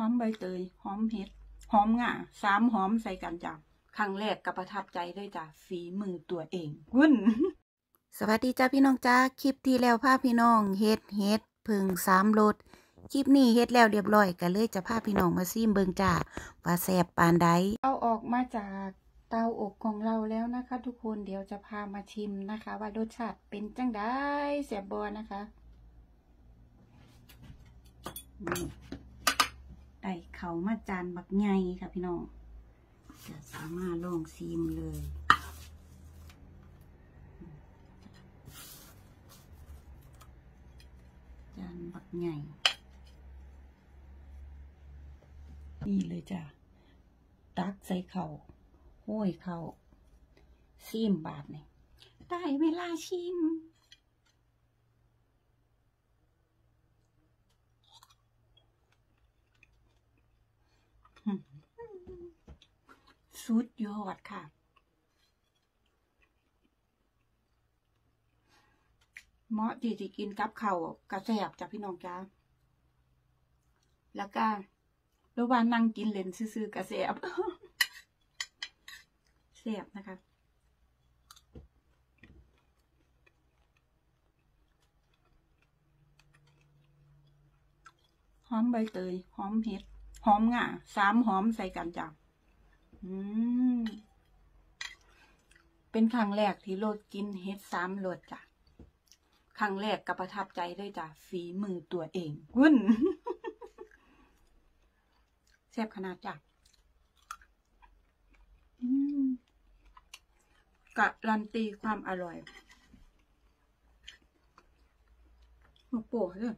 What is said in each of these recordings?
อมใบเตยหอมเห็ดหอมง่า3 หอมใส่กันจ้ะครั้งแรกก็ประทับใจเลยจ้ะฝีมือตัวเองวุ่นสวัสดีจ้าพี่น้องจ้าคลิปที่แล้วพาพี่น้องเฮ็ดผึ่ง3 รสคลิปนี้เฮ็ดแล้วเรียบร้อยก็เลยจะพาพี่น้องมาซิมเบิ่งจ้าว่าแซ่บปานใดเอาออกมาจากเตาอบของเราแล้วนะคะทุกคนเดี๋ยวจะพามาชิมนะคะว่ารสชาติเป็นจังได้แซ่บบ่นะคะได้เขามาจานบักใหญ่ค่ะพี่น้องจะสามารถลองชิมเลยจานบักใหญ่นี่เลยจ้ะตักใส่เข่าห้อยเข่าชิมบาทนี่ได้เวลาชิมสุดยอดค่ะเหมาะที่จะกินกับข้าวกระแสบจากพี่น้องจ้าแล้วก็ระหว่างนั่งกินเล่นซื่อๆกระแสบแสบนะคะหอมใบเตยหอมเห็ดหอมง่า3 หอมใส่กันจ้ะเป็นครั้งแรกที่โลดกินเห็ด3 รสจ้ะครั้งแรกก็ประทับใจเลยจ้ะฝีมือตัวเองวุ่น แซ่บขนาดจ้ะการันตีความอร่อยโอ้โหเลย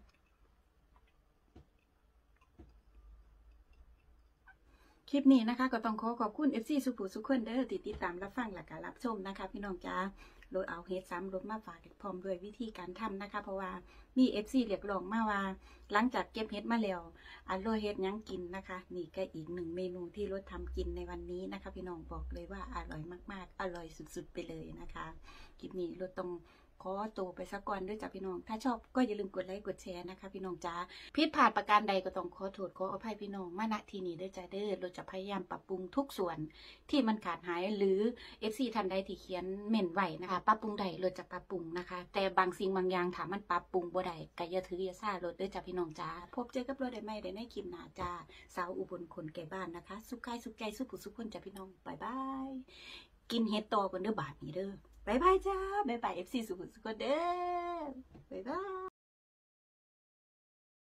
คลิปนี้นะคะก็ต้องขอบคุณ FC สุขุสุขคนเด้อติดตามรับฟังและก็รับชมนะคะพี่น้องจ้าโดยเอาเฮ็ด3 รสมาฝากพร้อมด้วยวิธีการทำนะคะเพราะว่ามี FC เรียกร้องมาว่าหลังจากเก็บเฮ็ดมาแล้วโรยเฮ็ดยังกินนะคะนี่ก็อีก1 เมนูที่รสทำกินในวันนี้นะคะพี่น้องบอกเลยว่าอร่อยมากๆอร่อยสุดๆไปเลยนะคะคลิปนี้รสต้องขอตัวไปสักก่อนด้วยจ้ะพี่น้องถ้าชอบก็อย่าลืมกดไลค์กดแชร์นะคะพี่น้องจ้าผิดพลาดประการใดก็ต้องขอโทษขออภัยพี่น้องมาณที่นี้ด้วยจ้าเด้อเราจะพยายามปรับปรุงทุกส่วนที่มันขาดหายหรือ FC ท่านใดที่เขียนเม่นไว้นะคะปรับปรุงใดเราจะปรับปรุงนะคะแต่บางสิ่งบางอย่างถามมันปรับปรุงบ่ได้ก็อย่าถืออย่าซ่ารถด้วยจ้าพี่น้องจ้าพบเจอกับเราได้ไหมได้ในคลิปหน้าจ้าสาวอุบลคนแก่บ้านนะคะสุขกายสุขใจสุขผู้สุขคนจ้าพี่น้องบ๊ายบายกินเฮ็ดต่อกันเด้อบาทนี้เด้อบายบายจ้าบายบาย FC สุขสุขคนเด้อบายบาย